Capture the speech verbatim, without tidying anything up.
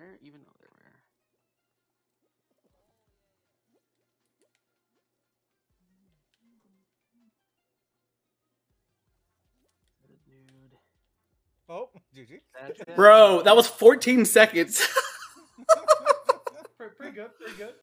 rare, even though they're rare. Dude. Oh, G G. Bro, that was fourteen seconds. pretty, pretty good, pretty good.